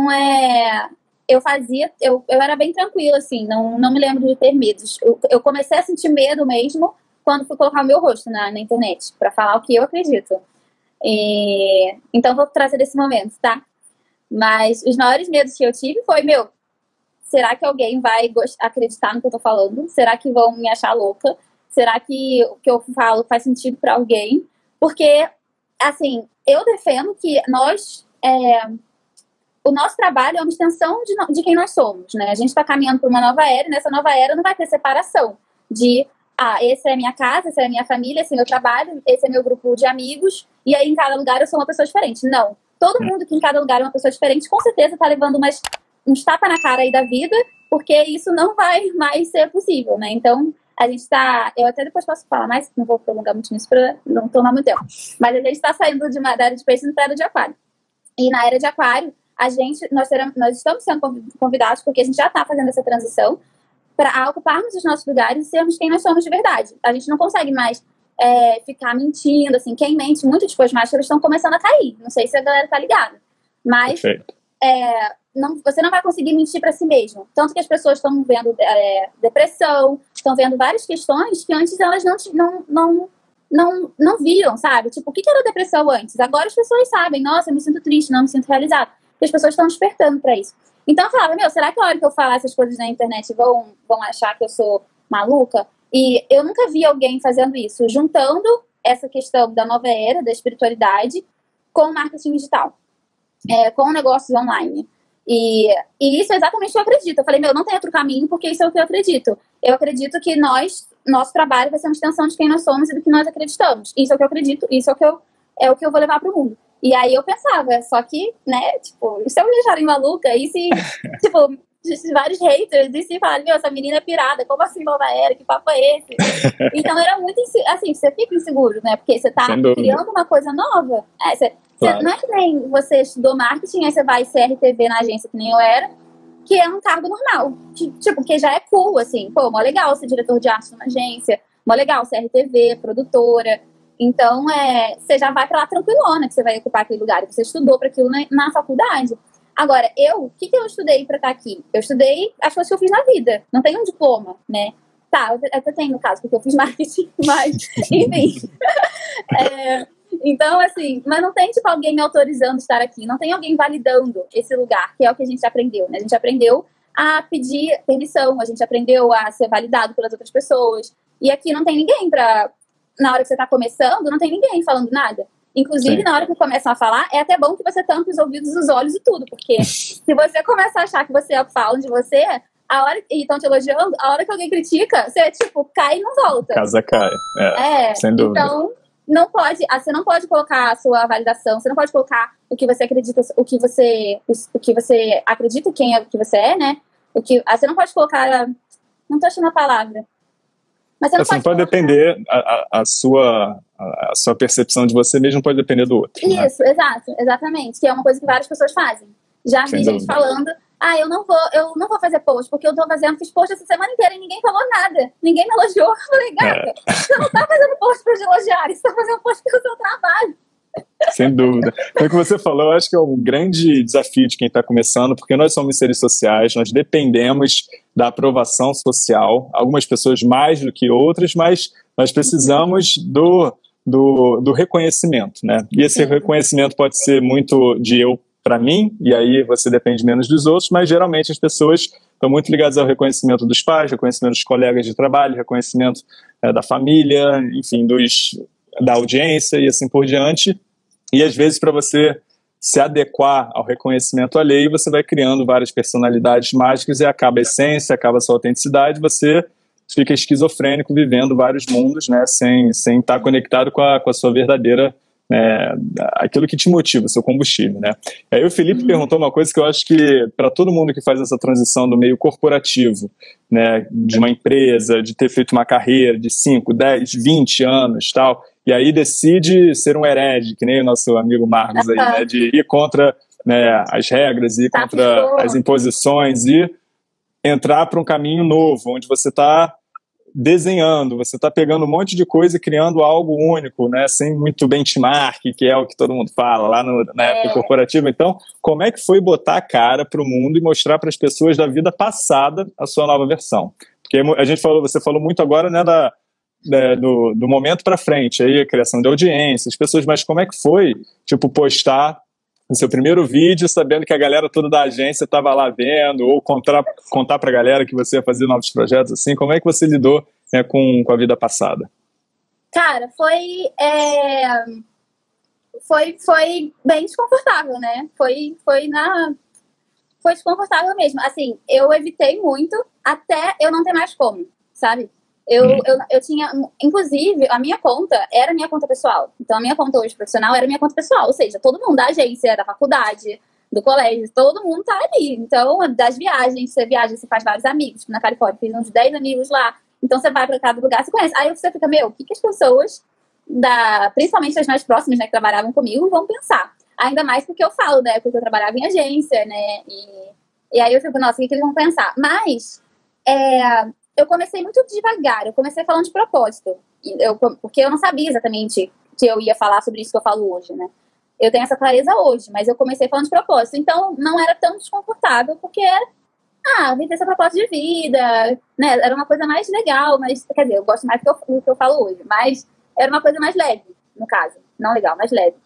eu era bem tranquila, assim, não me lembro de ter medos. Eu comecei a sentir medo mesmo quando fui colocar o meu rosto na internet, para falar o que eu acredito. Então, vou trazer desse momento, tá? Mas os maiores medos que eu tive foi, será que alguém vai acreditar no que eu tô falando? Será que vão me achar louca? Será que o que eu falo faz sentido para alguém? Porque, assim, eu defendo que o nosso trabalho é uma extensão de quem nós somos, né? A gente está caminhando para uma nova era, e nessa nova era não vai ter separação de, essa é a minha casa, essa é a minha família, esse é meu trabalho, esse é meu grupo de amigos, e aí em cada lugar eu sou uma pessoa diferente. Não. Todo mundo que em cada lugar é uma pessoa diferente, com certeza está levando uns tapas na cara aí da vida, porque isso não vai mais ser possível, né? Então, a gente está... Eu até depois posso falar mais, não vou prolongar muito nisso para não tomar muito tempo. Mas a gente está saindo da era de peixe para a era de aquário. E na era de aquário, nós estamos sendo convidados, porque a gente já está fazendo essa transição, para ocuparmos os nossos lugares e sermos quem nós somos de verdade. A gente não consegue mais ficar mentindo, assim. Quem mente muito, tipo, as máscaras estão começando a cair. Não sei se a galera tá ligada. Mas você não vai conseguir mentir para si mesmo. Tanto que as pessoas estão vendo depressão, estão vendo várias questões que antes elas não viam, sabe? Tipo, o que era depressão antes? Agora as pessoas sabem. Nossa, eu me sinto triste, não me sinto realizada. Porque as pessoas estão despertando para isso. Então eu falava, será que a hora que eu falar essas coisas na internet vão achar que eu sou maluca? E eu nunca vi alguém fazendo isso, juntando essa questão da nova era, da espiritualidade, com o marketing digital, com negócios online. E isso é exatamente o que eu acredito. Eu falei, não tem outro caminho, porque isso é o que eu acredito. Eu acredito que nosso trabalho vai ser uma extensão de quem nós somos e do que nós acreditamos. Isso é o que eu acredito, isso é o que eu vou levar para o mundo. E aí eu pensava, só que, né, tipo, e se eu me deixarem maluca? E se, tipo, vários haters, e se falarem, essa menina é pirada, como assim nova era? Que papo é esse? Então era muito, assim, você fica inseguro, né? Porque você tá criando uma coisa nova. Claro. Não é que nem você estudou marketing, aí você vai CRTV na agência, que nem eu era, que é um cargo normal. Tipo, que já é cool, assim. Pô, mó legal ser diretor de arte numa agência, mó legal CRTV, produtora. Então, você já vai pra lá tranquilona, que você vai ocupar aquele lugar. Você estudou para aquilo na faculdade. Agora, o que eu estudei para estar aqui? Eu estudei as coisas que eu fiz na vida. Não tenho um diploma, né? Tá, eu até tenho no caso, porque eu fiz marketing, mas, enfim. Então, assim, mas não tem, tipo, alguém me autorizando a estar aqui. Não tem alguém validando esse lugar, que é o que a gente aprendeu, né? A gente aprendeu a pedir permissão, a gente aprendeu a ser validado pelas outras pessoas. E aqui não tem ninguém na hora que você tá começando, não tem ninguém falando nada. Inclusive, na hora que começam a falar, é até bom que você tampe os ouvidos, os olhos e tudo. Porque se você começar a achar que você falam de você, e estão te elogiando, a hora que alguém critica, você, tipo, cai e não volta. Casa cai. Sem dúvida. Então, você não pode colocar a sua validação, você não pode colocar o que você acredita, o que você acredita, quem é o que você é, né? Você não pode colocar... Não tô achando a palavra. Mas você não pode depender, a sua percepção de você mesmo pode depender do outro. Isso, né? Exatamente. Que é uma coisa que várias pessoas fazem. Já vi gente falando, eu não vou fazer post, porque fiz post essa semana inteira e ninguém falou nada. Ninguém me elogiou. Eu falei, gata, você não tá fazendo post para te elogiar, você tá fazendo post pelo seu trabalho. Sem dúvida. O que você falou, eu acho que é um grande desafio de quem está começando, porque nós somos seres sociais, nós dependemos da aprovação social, algumas pessoas mais do que outras, mas nós precisamos do reconhecimento, né? E esse reconhecimento pode ser muito de eu para mim, e aí você depende menos dos outros, mas geralmente as pessoas estão muito ligadas ao reconhecimento dos pais, reconhecimento dos colegas de trabalho, reconhecimento da família, enfim, da audiência e assim por diante. E às vezes, para você se adequar ao reconhecimento alheio, você vai criando várias personalidades mágicas e acaba a essência, acaba a sua autenticidade, você fica esquizofrênico vivendo vários mundos, né, sem estar conectado com a sua verdadeira, aquilo que te motiva, o seu combustível, né. Aí o Felipe perguntou uma coisa que eu acho que para todo mundo que faz essa transição do meio corporativo, né, de uma empresa, de ter feito uma carreira de 5, 10, 20 anos, tal, e aí decide ser um herege, que nem o nosso amigo Marcos aí, né, de ir contra, né, as regras, ir contra as imposições e entrar para um caminho novo, onde você está desenhando, você está pegando um monte de coisa e criando algo único, né, sem muito benchmark, que é o que todo mundo fala lá na época corporativa. Então, como é que foi botar a cara para o mundo e mostrar para as pessoas da vida passada a sua nova versão? Porque você falou muito agora, né, do momento para frente, aí a criação de audiência, as pessoas, mas como é que foi, tipo, postar no seu primeiro vídeo, sabendo que a galera toda da agência estava lá vendo, ou contar para a galera que você ia fazer novos projetos, assim, como é que você lidou, né, com a vida passada? Cara, foi bem desconfortável, né? Foi desconfortável mesmo. Assim, eu evitei muito até eu não ter mais como, sabe? Eu tinha, inclusive, a minha conta era minha conta pessoal. Então, a minha conta hoje profissional era minha conta pessoal. Ou seja, todo mundo da agência, da faculdade, do colégio, todo mundo tá ali. Então, das viagens, você viaja, você faz vários amigos. Tipo, na Califórnia, fiz uns 10 amigos lá. Então, você vai pra cada lugar, você conhece. Aí você fica, o que as pessoas, principalmente as mais próximas, né, que trabalhavam comigo, vão pensar? Ainda mais porque eu falo, né, porque eu trabalhava em agência, né, e aí eu fico, nossa, o que eles vão pensar? Mas, eu comecei muito devagar, eu comecei falando de propósito, porque eu não sabia exatamente que eu ia falar sobre isso que eu falo hoje, né? Eu tenho essa clareza hoje, mas eu comecei falando de propósito, então não era tão desconfortável, porque vim ter essa propósito de vida, né? Era uma coisa mais legal, mas, quer dizer, eu gosto mais do que eu falo hoje, mas era uma coisa mais leve, no caso, não legal, mais leve.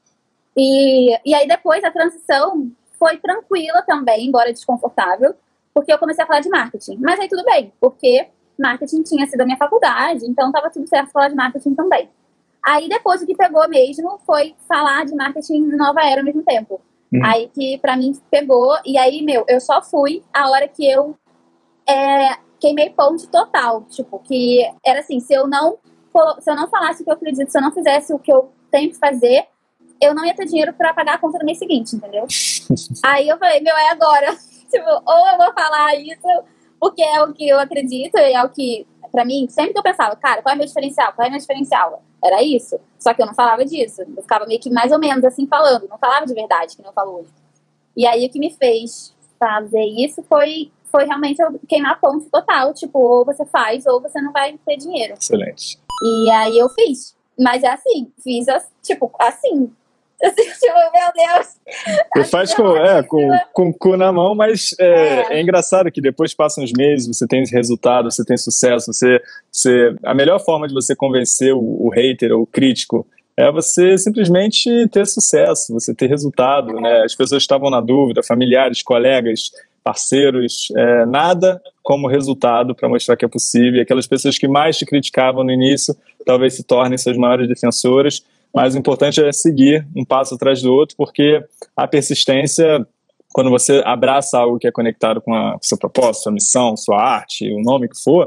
E aí depois a transição foi tranquila também, embora desconfortável, porque eu comecei a falar de marketing. Mas aí tudo bem, porque marketing tinha sido a minha faculdade, então tava tudo certo falar de marketing também. Aí depois o que pegou mesmo foi falar de marketing nova era ao mesmo tempo. Aí que pra mim pegou, e aí, eu só fui a hora que eu queimei ponte total. Tipo, que era assim, se eu não falasse o que eu acredito, se eu não fizesse o que eu tenho que fazer, eu não ia ter dinheiro pra pagar a conta no mês seguinte, entendeu? Aí eu falei, é agora. Tipo, ou eu vou falar isso, porque é o que eu acredito, e é o que, pra mim, sempre que eu pensava, cara, qual é o meu diferencial? Qual é o meu diferencial? Era isso. Só que eu não falava disso. Eu ficava meio que mais ou menos assim falando. Não falava de verdade, que não falo hoje. E aí o que me fez fazer isso foi realmente eu queimar a ponte total. Tipo, ou você faz, ou você não vai ter dinheiro. Excelente. E aí eu fiz. Mas é assim, fiz tipo, assim. Tipo, meu Deus. Você faz com o cu na mão, mas é engraçado que depois passam os meses, você tem resultado, você tem sucesso, a melhor forma de você convencer o hater ou o crítico é você simplesmente ter sucesso, você ter resultado, né? As pessoas estavam na dúvida, familiares, colegas, parceiros, nada como resultado para mostrar que é possível. Aquelas pessoas que mais te criticavam no início talvez se tornem suas maiores defensoras. Mas o importante é seguir um passo atrás do outro, porque a persistência, quando você abraça algo que é conectado com o seu propósito, sua missão, sua arte, o nome que for,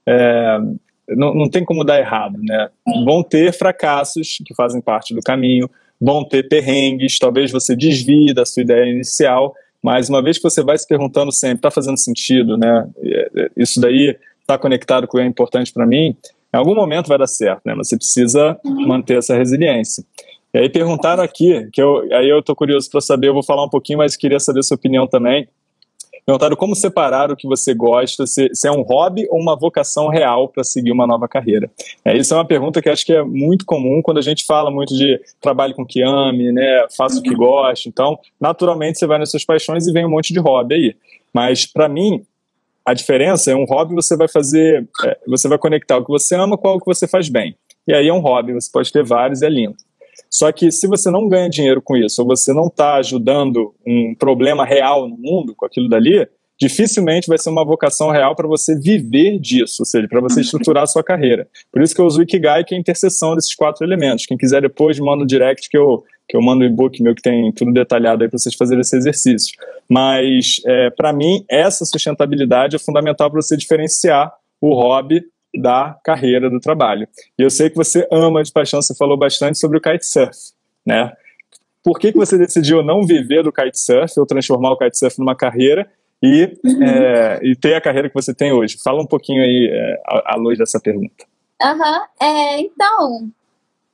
não tem como dar errado, né? Vão ter fracassos que fazem parte do caminho, vão ter perrengues, talvez você desvie da sua ideia inicial, mas uma vez que você vai se perguntando sempre, está fazendo sentido, né? Isso daí está conectado com o que é importante para mim, em algum momento vai dar certo, né? Você precisa manter essa resiliência. E aí perguntaram aqui, aí eu estou curioso para saber, eu vou falar um pouquinho, mas queria saber a sua opinião também. Perguntaram como separar o que você gosta, se é um hobby ou uma vocação real para seguir uma nova carreira. Isso é uma pergunta que acho que é muito comum quando a gente fala muito de trabalho com o que ame, né? Faça o que goste. Então, naturalmente, você vai nas suas paixões e vem um monte de hobby aí. Mas, para mim, a diferença é um hobby, você vai conectar o que você ama com o que você faz bem. E aí é um hobby, você pode ter vários, é lindo. Só que se você não ganha dinheiro com isso, ou você não está ajudando um problema real no mundo com aquilo dali, dificilmente vai ser uma vocação real para você viver disso, ou seja, para você estruturar a sua carreira. Por isso que eu uso o Ikigai, que é a interseção desses 4 elementos. Quem quiser depois, manda um direct que eu mando um e-book meu que tem tudo detalhado aí para vocês fazerem esse exercício. Mas, para mim, essa sustentabilidade é fundamental para você diferenciar o hobby da carreira, do trabalho. E eu sei que você ama de paixão, você falou bastante sobre o kitesurf, né? Por que você decidiu não viver do kitesurf ou transformar o kitesurf numa carreira e ter a carreira que você tem hoje? Fala um pouquinho aí à luz dessa pergunta. Então,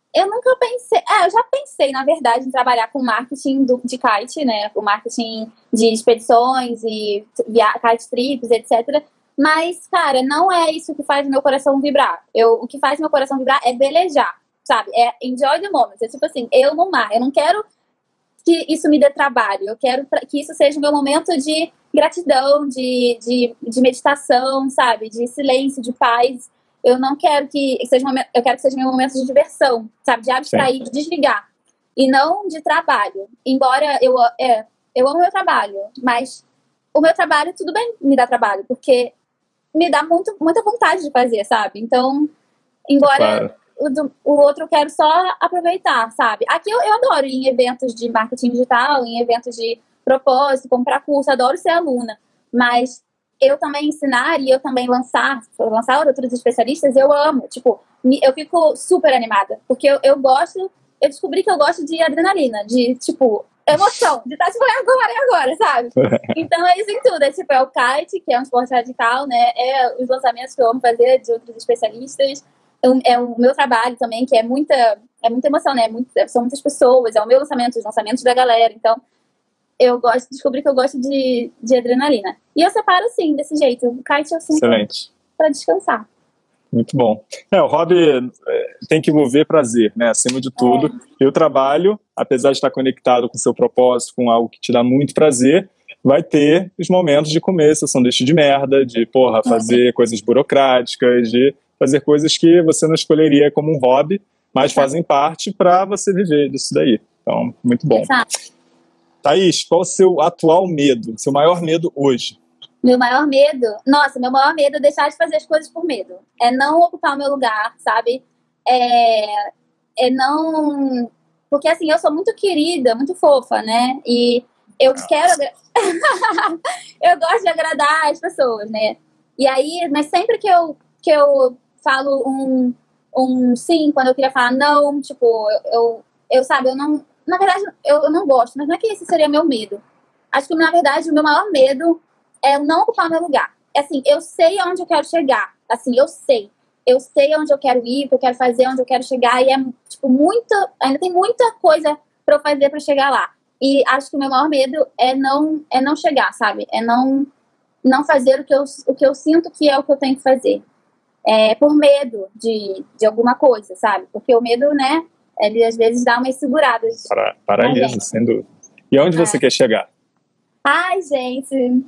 Eu nunca pensei. Eu já pensei, na verdade, em trabalhar com marketing de kite, né? Com marketing de expedições e kite trips, etc. Mas, cara, não é isso que faz meu coração vibrar. O que faz meu coração vibrar é velejar, sabe? É enjoy the moment. É tipo assim, eu no mar. Eu não quero que isso me dê trabalho. Eu quero que isso seja o meu momento de gratidão, de meditação, sabe? De silêncio, de paz. Eu não quero que seja eu quero que seja meu momento de diversão, sabe? De abstrair, de desligar. E não de trabalho. Embora eu amo meu trabalho, mas o meu trabalho, tudo bem me dá trabalho, porque me dá muita vontade de fazer, sabe? Então, embora o outro eu quero só aproveitar, sabe? Aqui eu adoro ir em eventos de marketing digital, em eventos de propósito, comprar curso, adoro ser aluna. Mas eu também ensinar e eu também lançar outros especialistas, eu amo. Tipo, eu fico super animada, porque eu descobri que eu gosto de adrenalina, de, tipo, emoção, de estar, tipo, é agora, sabe? Então é isso em tudo, é o kite, que é um esporte radical, né? É os lançamentos que eu amo fazer de outros especialistas, é o meu trabalho também, que é muita emoção, né? São muitas pessoas, é o meu lançamento, os lançamentos da galera, então descobri que eu gosto de adrenalina. E eu separo, assim, desse jeito. O kite eu sinto para descansar. Muito bom. O hobby tem que envolver prazer, né? Acima de tudo. E o trabalho, apesar de estar conectado com o seu propósito, com algo que te dá muito prazer, vai ter os momentos de comer seu sanduíche de merda, de, fazer coisas burocráticas, de fazer coisas que você não escolheria como um hobby, mas fazem parte para você viver disso daí. Então, muito bom. Exato. Thaís, qual o seu atual medo, seu maior medo hoje? Meu maior medo? Nossa, meu maior medo é deixar de fazer as coisas por medo. É não ocupar o meu lugar, sabe? É não... Porque, assim, eu sou muito querida, muito fofa, né? E eu quero... eu gosto de agradar as pessoas, né? E aí, mas sempre que eu falo um sim, quando eu queria falar não, tipo, sabe, eu não... Na verdade, eu não gosto, mas não é que esse seria meu medo. Acho que, na verdade, o meu maior medo é não ocupar meu lugar. Assim, eu sei onde eu quero chegar. Assim, eu sei. Eu sei onde eu quero ir, o que eu quero fazer, onde eu quero chegar. E é, tipo, ainda tem muita coisa pra eu fazer pra chegar lá. E acho que o meu maior medo é não chegar, sabe? É não fazer o que eu sinto que é o que eu tenho que fazer. Por medo de alguma coisa, sabe? Porque o medo, né, ele às vezes dá umas seguradas. Paralisa, sem dúvida. E aonde você quer chegar? Ai, gente.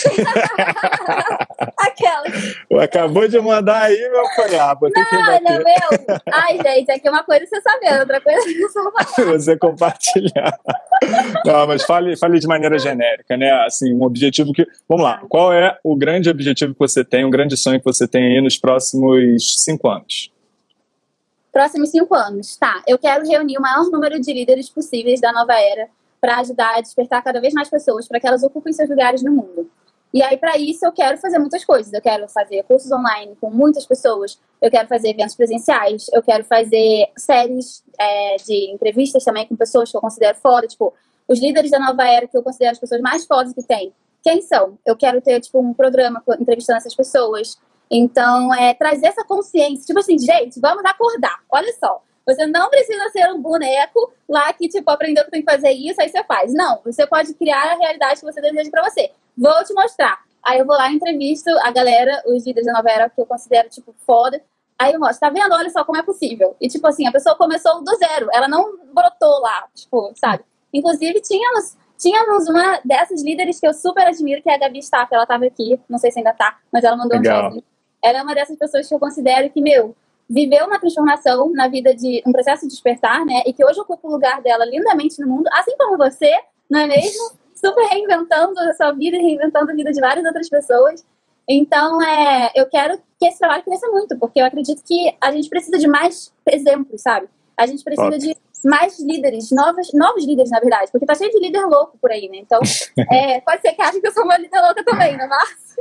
Aquela. Acabou de mandar aí, meu cunhado. Meu. Ai, gente, aqui uma coisa você saber, outra coisa você falar. Você compartilhar. Não, mas fale de maneira genérica, né? Assim, um objetivo que... Vamos lá, qual é o grande objetivo que você tem, um grande sonho que você tem aí nos próximos 5 anos? Próximos 5 anos, tá. Eu quero reunir o maior número de líderes possíveis da nova era para ajudar a despertar cada vez mais pessoas para que elas ocupem seus lugares no mundo. E aí, para isso, eu quero fazer muitas coisas. Eu quero fazer cursos online com muitas pessoas, eu quero fazer eventos presenciais, eu quero fazer séries de entrevistas também com pessoas que eu considero foda, tipo, os líderes da nova era que eu considero as pessoas mais fodas que tem. Quem são? Eu quero ter, tipo, um programa entrevistando essas pessoas. Então, trazer essa consciência, tipo assim, gente, vamos acordar, olha só. Você não precisa ser um boneco lá que, tipo, aprendeu que tem que fazer isso, aí você faz. Não, você pode criar a realidade que você deseja pra você. Vou te mostrar. Aí eu vou lá e entrevisto a galera, os líderes da nova era que eu considero, tipo, foda. Aí eu mostro, tá vendo? Olha só como é possível. E, tipo assim, a pessoa começou do zero. Ela não brotou lá, tipo, sabe? Inclusive, tínhamos uma dessas líderes que eu super admiro, que é a Gabi Staff. Ela tava aqui, não sei se ainda tá, mas ela mandou um salve. Ela é uma dessas pessoas que eu considero que, viveu uma transformação na vida de um processo de despertar, né? E que hoje ocupa o lugar dela lindamente no mundo, assim como você, não é mesmo? Super reinventando a sua vida e reinventando a vida de várias outras pessoas. Então, eu quero que esse trabalho cresça muito, porque eu acredito que a gente precisa de mais exemplos, sabe? A gente precisa de mais líderes, novos líderes, na verdade, porque tá cheio de líder louco por aí, né? Então, pode ser que ache que eu sou uma líder louca também, né, Márcio?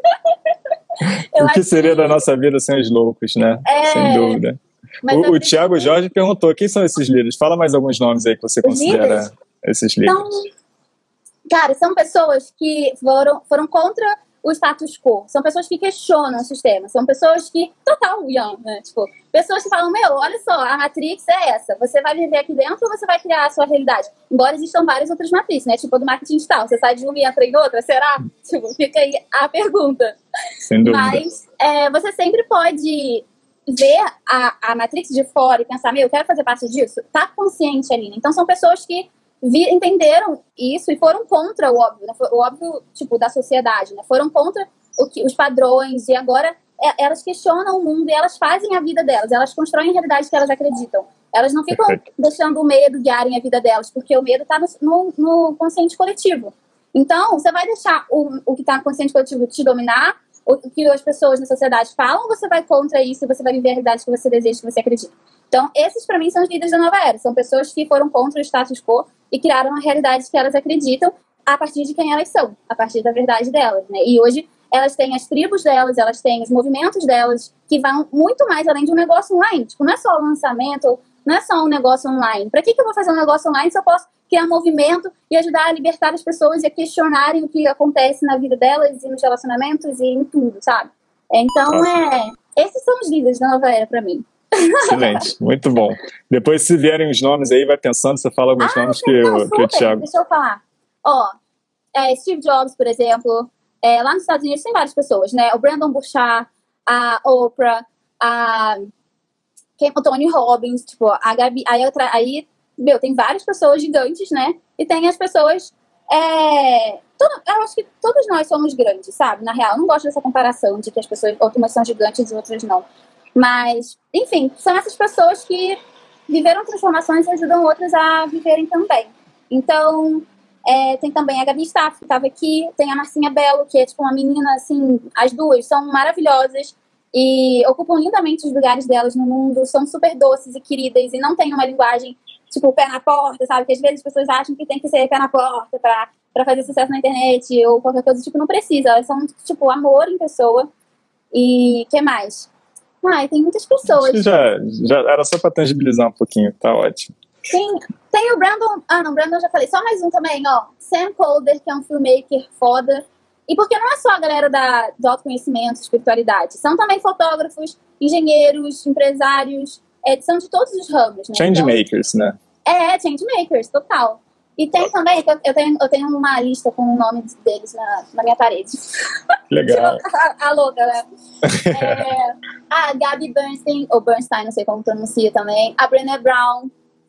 O que seria da nossa vida sem os loucos, né? Sem dúvida. O Thiago Jorge perguntou, quem são esses líderes? Fala mais alguns nomes aí que você considera esses líderes. Então, cara, são pessoas que foram contra o status quo. São pessoas que questionam o sistema. São pessoas que... Total, Ian, né? Tipo, pessoas que falam, olha só, a Matrix é essa. Você vai viver aqui dentro ou você vai criar a sua realidade? Embora existam várias outras matrizes, né? Tipo, do marketing digital. Você sai de uma e entra em outra, será? Tipo, fica aí a pergunta. Sem dúvida. Mas você sempre pode ver a Matrix de fora e pensar, eu quero fazer parte disso. Tá consciente ali, né? Então, são pessoas que entenderam isso e foram contra o óbvio, né? O óbvio, tipo, da sociedade, né? Foram contra os padrões e agora elas questionam o mundo e elas fazem a vida delas, elas constroem a realidade que elas acreditam. Elas não ficam deixando o medo guiarem a vida delas, porque o medo está no consciente coletivo. Então, você vai deixar o que está no consciente coletivo te dominar, o que as pessoas na sociedade falam, ou você vai contra isso e você vai viver a realidade que você deseja, que você acredita? Então, esses, para mim, são os líderes da nova era. São pessoas que foram contra o status quo e criaram a realidade que elas acreditam a partir de quem elas são, a partir da verdade delas, né? E hoje elas têm as tribos delas, elas têm os movimentos delas, que vão muito mais além de um negócio online. Tipo, não é só o lançamento, não é só um negócio online. Para que eu vou fazer um negócio online se eu posso criar um movimento e ajudar a libertar as pessoas e a questionarem o que acontece na vida delas e nos relacionamentos e em tudo, sabe? Então, esses são os líderes da nova era para mim. Excelente, muito bom. Depois, se vierem os nomes aí, vai pensando, você fala alguns nomes que o Thiago... Deixa eu falar. Steve Jobs, por exemplo, lá nos Estados Unidos tem várias pessoas, né? O Brandon Burchard, a Oprah, o Tony Robbins, tipo, a Gabi... tem várias pessoas gigantes, né? E tem as pessoas... eu acho que todos nós somos grandes, sabe? Na real, eu não gosto dessa comparação de que as pessoas, algumas são gigantes e outras não. Mas, enfim, são essas pessoas que viveram transformações e ajudam outras a viverem também. Então, tem também a Gabi Staff, que estava aqui, tem a Marcinha Bello, que é tipo uma menina, assim, as duas são maravilhosas e ocupam lindamente os lugares delas no mundo, são super doces e queridas e não tem uma linguagem, tipo, pé na porta, sabe? Que às vezes as pessoas acham que tem que ser pé na porta pra fazer sucesso na internet ou qualquer coisa, tipo, não precisa. Elas são, tipo, amor em pessoa. E o que mais? Tem muitas pessoas. Já era só para tangibilizar um pouquinho, tá ótimo. Tem o Brandon... não, Brandon eu já falei. Só mais um também, Sam Colder, que é um filmmaker foda. E porque não é só a galera do autoconhecimento, espiritualidade. São também fotógrafos, engenheiros, empresários. São de todos os ramos, né? Changemakers, né? Changemakers, total. E tem também, eu tenho uma lista com o nome deles na minha parede. Legal. A louca, né? A Gabi Bernstein, ou Bernstein, não sei como pronuncia também. A Brené Brown.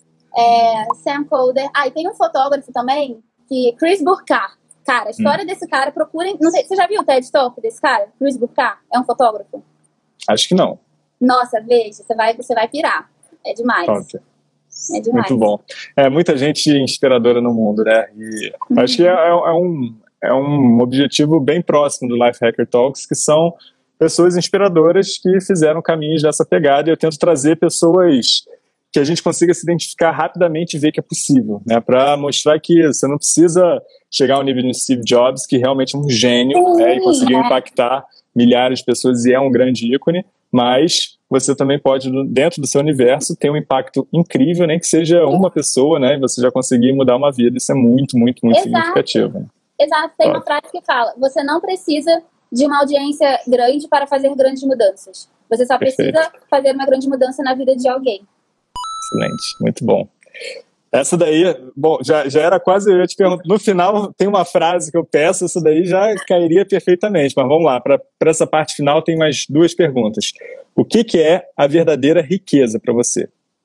Sam Colder. E tem um fotógrafo também, Chris Burkard. Cara, a história desse cara, procurem... Não sei, você já viu o TED Talk desse cara? Chris Burkard? É um fotógrafo? Acho que não. Nossa, veja, você vai pirar. É demais. Top. É demais. Muito bom. Muita gente inspiradora no mundo, né? E acho que é um objetivo bem próximo do Life Hacker Talks, que são pessoas inspiradoras que fizeram caminhos dessa pegada, e eu tento trazer pessoas que a gente consiga se identificar rapidamente e ver que é possível, né? Para mostrar que você não precisa chegar ao nível de Steve Jobs, que realmente é um gênio, e conseguiu impactar milhares de pessoas e é um grande ícone, mas você também pode, dentro do seu universo, ter um impacto incrível, nem que seja uma pessoa, né? E você já conseguir mudar uma vida. Isso é muito, muito, muito significativo. Né? Exato. Tem uma frase que fala, você não precisa de uma audiência grande para fazer grandes mudanças. Você só precisa fazer uma grande mudança na vida de alguém. Excelente. Muito bom. Essa daí, bom, já era quase, eu ia te perguntar, no final tem uma frase que eu peço, essa daí já cairia perfeitamente, mas vamos lá, para essa parte final tem mais duas perguntas. O que é a verdadeira riqueza para você?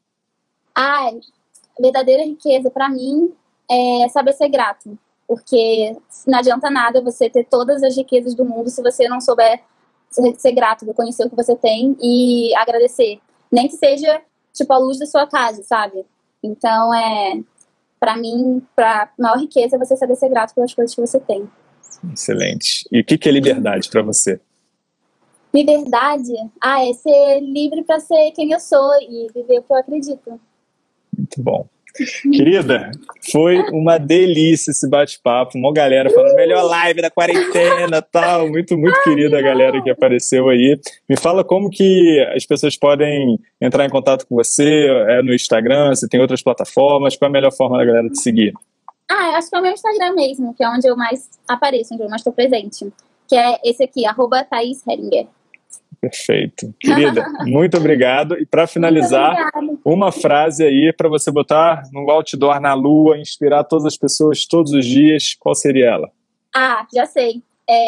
A verdadeira riqueza para mim é saber ser grato, porque não adianta nada você ter todas as riquezas do mundo se você não souber ser grato, reconhecer o que você tem e agradecer, nem que seja tipo a luz da sua casa, sabe? Então, para mim, a maior riqueza é você saber ser grato pelas coisas que você tem. Excelente. E o que é liberdade para você? Liberdade? É ser livre para ser quem eu sou e viver o que eu acredito. Muito bom. Querida, foi uma delícia esse bate-papo, uma galera falando melhor live da quarentena, tal, muito, muito querida a galera que apareceu aí. Me fala como que as pessoas podem entrar em contato com você, no Instagram, se tem outras plataformas, qual é a melhor forma da galera te seguir? Eu acho que é o meu Instagram mesmo, que é onde eu mais apareço, onde eu mais estou presente. que é esse aqui, @ThaísHeringer. Perfeito. Querida, muito obrigado. E para finalizar, uma frase aí para você botar no outdoor na lua, inspirar todas as pessoas todos os dias. Qual seria ela? Ah, já sei.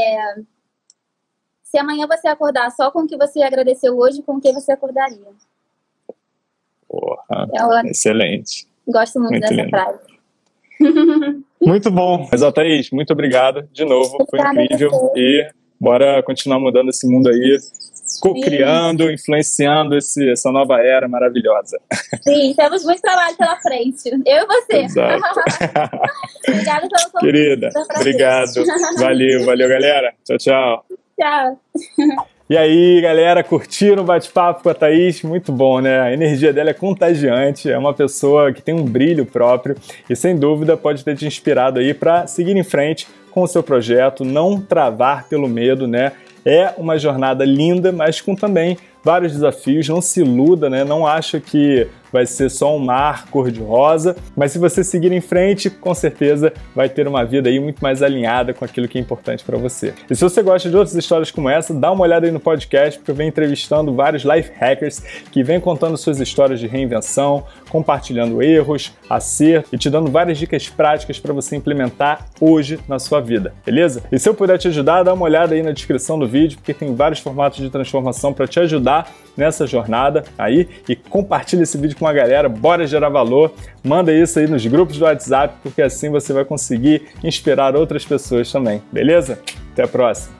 Se amanhã você acordar só com o que você agradeceu hoje, com o que você acordaria? Porra, excelente. Gosto muito dessa frase. Muito bom. Mas, Thaís, muito obrigado de novo. Foi incrível. E bora continuar mudando esse mundo aí, co-criando, influenciando essa nova era maravilhosa. Sim, temos muito trabalho pela frente. Eu e você. Exato. Obrigada pelo convite. Querida, obrigado. Valeu, galera. Tchau, tchau. Tchau. E aí, galera, curtiram o bate-papo com a Thaís? Muito bom, né? A energia dela é contagiante, é uma pessoa que tem um brilho próprio e, sem dúvida, pode ter te inspirado aí para seguir em frente com o seu projeto, não travar pelo medo, né? É uma jornada linda, mas com também vários desafios. Não se iluda, né? Não acha que vai ser só um mar cor-de-rosa, mas se você seguir em frente, com certeza vai ter uma vida aí muito mais alinhada com aquilo que é importante para você. E se você gosta de outras histórias como essa, dá uma olhada aí no podcast, porque eu venho entrevistando vários life hackers que vêm contando suas histórias de reinvenção, compartilhando erros, acertos e te dando várias dicas práticas para você implementar hoje na sua vida, beleza? E se eu puder te ajudar, dá uma olhada aí na descrição do vídeo, porque tem vários formatos de transformação para te ajudar nessa jornada aí, e compartilha esse vídeo com a galera, bora gerar valor, manda isso aí nos grupos do WhatsApp, porque assim você vai conseguir inspirar outras pessoas também, beleza? Até a próxima!